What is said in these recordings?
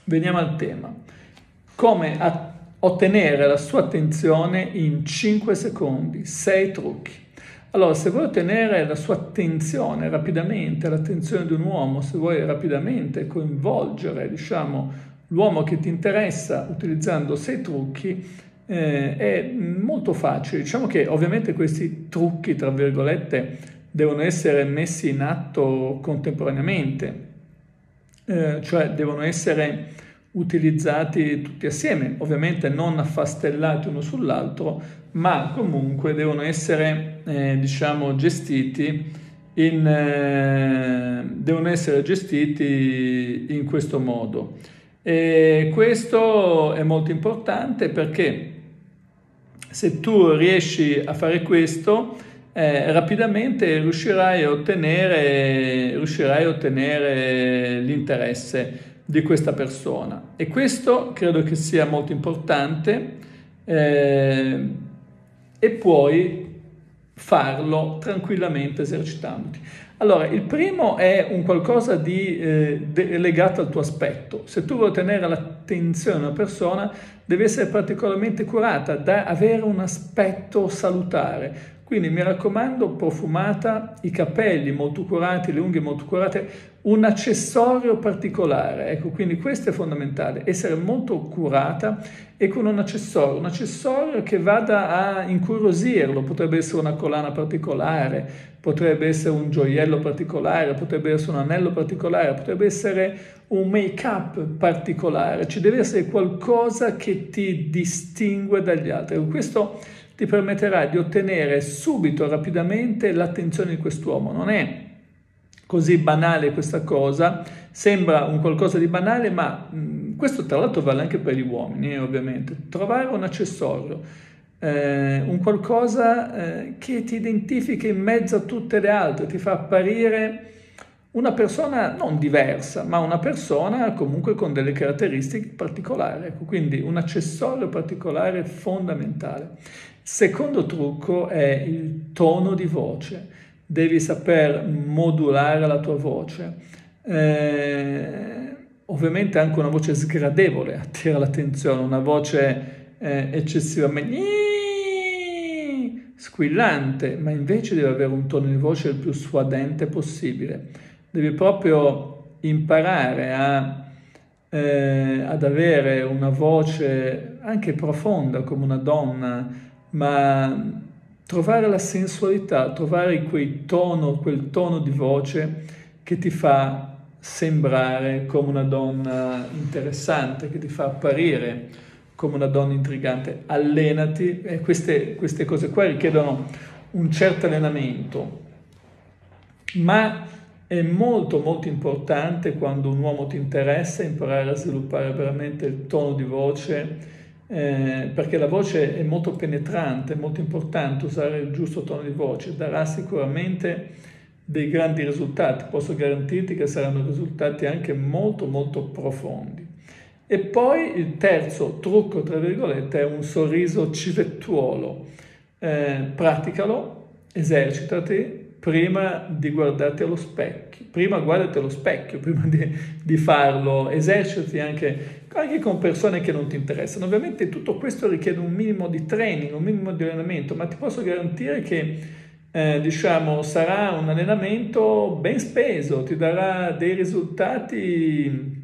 Veniamo al tema. Come ottenere la sua attenzione in 5 secondi, 6 trucchi. Allora, se vuoi ottenere la sua attenzione rapidamente, l'attenzione di un uomo, se vuoi rapidamente coinvolgere, diciamo, l'uomo che ti interessa utilizzando 6 trucchi, è molto facile. Diciamo che ovviamente questi trucchi, tra virgolette, devono essere messi in atto contemporaneamente, cioè devono essere utilizzati tutti assieme, ovviamente non affastellati uno sull'altro, ma comunque devono essere, diciamo, gestiti in questo modo. E questo è molto importante perché se tu riesci a fare questo, rapidamente riuscirai a ottenere l'interesse di questa persona. E questo credo che sia molto importante, e puoi farlo tranquillamente esercitandoti. Allora, il primo è un qualcosa di legato al tuo aspetto. Se tu vuoi ottenere l'attenzione di una persona, deve essere particolarmente curata, da avere un aspetto salutare. Quindi mi raccomando, profumata, i capelli molto curati, le unghie molto curate, un accessorio particolare. Ecco, quindi questo è fondamentale, essere molto curata e con un accessorio che vada a incuriosirlo. Potrebbe essere una collana particolare, potrebbe essere un gioiello particolare, potrebbe essere un anello particolare, potrebbe essere un make-up particolare. Ci deve essere qualcosa che ti distingue dagli altri. Questo ti permetterà di ottenere subito, rapidamente, l'attenzione di quest'uomo. Non è così banale questa cosa, sembra un qualcosa di banale, ma questo tra l'altro vale anche per gli uomini, ovviamente. Trovare un accessorio, un qualcosa che ti identifica in mezzo a tutte le altre, ti fa apparire una persona non diversa, ma una persona comunque con delle caratteristiche particolari. Ecco, quindi un accessorio particolare fondamentale. Secondo trucco è il tono di voce. Devi saper modulare la tua voce. Ovviamente anche una voce sgradevole attira l'attenzione, una voce eccessivamente squillante, ma invece deve avere un tono di voce il più suadente possibile. Devi proprio imparare ad avere una voce anche profonda come una donna, ma trovare la sensualità, trovare quel tono di voce che ti fa sembrare come una donna interessante, che ti fa apparire come una donna intrigante. Allenati, e queste cose qua richiedono un certo allenamento, ma è molto molto importante, quando un uomo ti interessa, imparare a sviluppare veramente il tono di voce, perché la voce è molto penetrante, è molto importante usare il giusto tono di voce, darà sicuramente dei grandi risultati, posso garantirti che saranno risultati anche molto molto profondi. E poi il terzo trucco, tra virgolette, è un sorriso civettuolo. Praticalo, esercitati prima di guardarti allo specchio. Prima guardati allo specchio, prima di farlo, esercitati anche con persone che non ti interessano. Ovviamente tutto questo richiede un minimo di training, un minimo di allenamento, ma ti posso garantire che diciamo, sarà un allenamento ben speso, ti darà dei risultati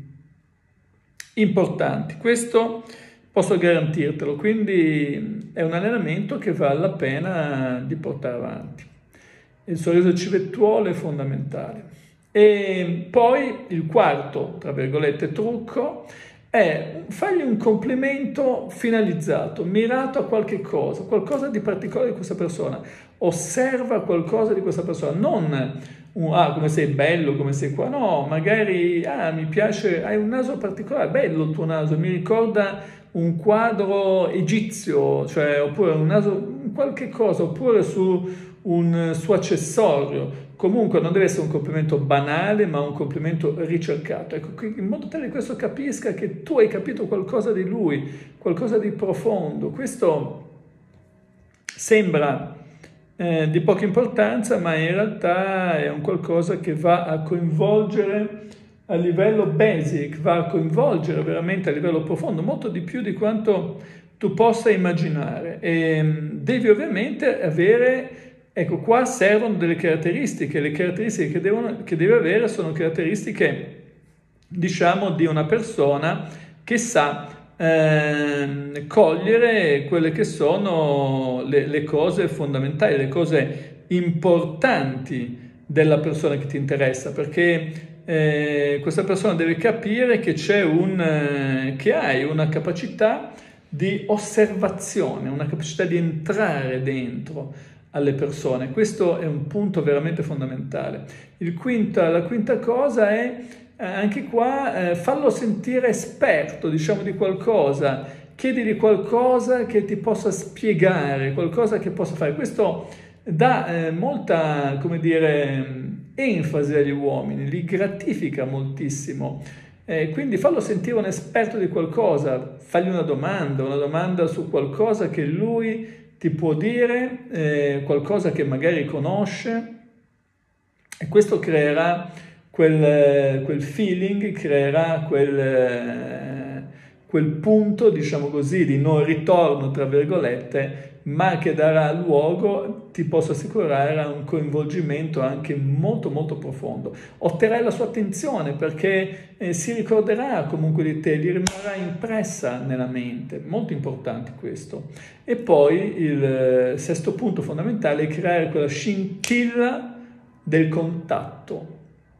importanti. Questo posso garantirtelo, quindi è un allenamento che vale la pena di portare avanti. Il sorriso civettuolo è fondamentale. E poi il quarto, tra virgolette, trucco è fargli un complimento finalizzato, mirato a qualcosa di particolare di questa persona. Osserva qualcosa di questa persona, non come sei bello, come sei qua, no, magari mi piace, hai un naso particolare, bello il tuo naso, mi ricorda un quadro egizio, cioè, oppure un naso, qualche cosa, oppure su un suo accessorio. Comunque non deve essere un complimento banale, ma un complimento ricercato, ecco, in modo tale che questo capisca che tu hai capito qualcosa di lui, qualcosa di profondo. Questo sembra di poca importanza, ma in realtà è un qualcosa che va a coinvolgere a livello basic, va a coinvolgere veramente a livello profondo, molto di più di quanto tu possa immaginare. E devi ovviamente avere, ecco qua servono delle caratteristiche, le caratteristiche che devi avere sono caratteristiche, diciamo, di una persona che sa cogliere quelle che sono le cose fondamentali, le cose importanti della persona che ti interessa, perché questa persona deve capire che che hai una capacità di osservazione, una capacità di entrare dentro alle persone. Questo è un punto veramente fondamentale. La quinta cosa è anche qua fallo sentire esperto, diciamo, di qualcosa, chiedigli qualcosa che ti possa spiegare, qualcosa che possa fare. Questo dà molta, come dire, enfasi agli uomini, li gratifica moltissimo. Quindi fallo sentire un esperto di qualcosa, fagli una domanda su qualcosa che lui ti può dire, qualcosa che magari conosce, e questo creerà quel feeling, creerà quel punto, diciamo così, di non ritorno, tra virgolette, ma che darà luogo, ti posso assicurare, a un coinvolgimento anche molto molto profondo. Otterrai la sua attenzione perché si ricorderà comunque di te, gli rimarrà impressa nella mente, molto importante questo. E poi il sesto punto fondamentale è creare quella scintilla del contatto.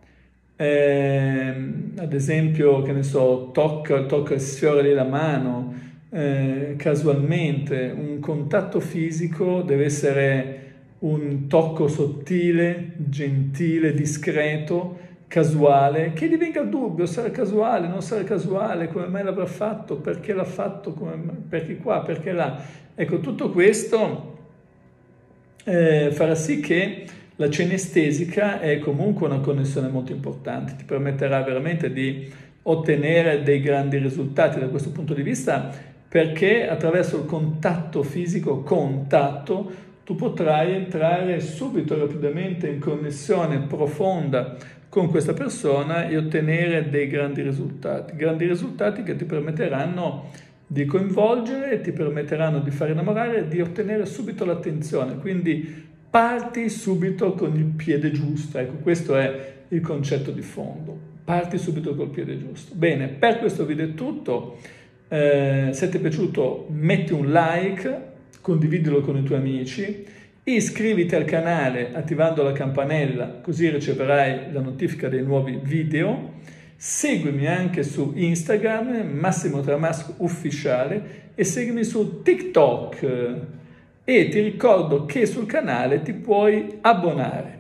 Ad esempio, che ne so, tocca e sfiora la mano casualmente. Un contatto fisico deve essere un tocco sottile, gentile, discreto, casuale, che divenga dubbio, sarà casuale, non sarà casuale, come mai l'avrà fatto, perché l'ha fatto, perché qua, perché là. Ecco, tutto questo farà sì che la cenestesica è comunque una connessione molto importante, ti permetterà veramente di ottenere dei grandi risultati da questo punto di vista, perché attraverso il contatto fisico, tu potrai entrare subito, rapidamente in connessione profonda con questa persona e ottenere dei grandi risultati che ti permetteranno di coinvolgere, ti permetteranno di far innamorare e di ottenere subito l'attenzione. Quindi parti subito con il piede giusto, ecco, questo è il concetto di fondo, parti subito col piede giusto. Bene, per questo video è tutto, se ti è piaciuto metti un like, condividilo con i tuoi amici, iscriviti al canale attivando la campanella così riceverai la notifica dei nuovi video, seguimi anche su Instagram, Massimo Tramasco Ufficiale, e seguimi su TikTok. E ti ricordo che sul canale ti puoi abbonare.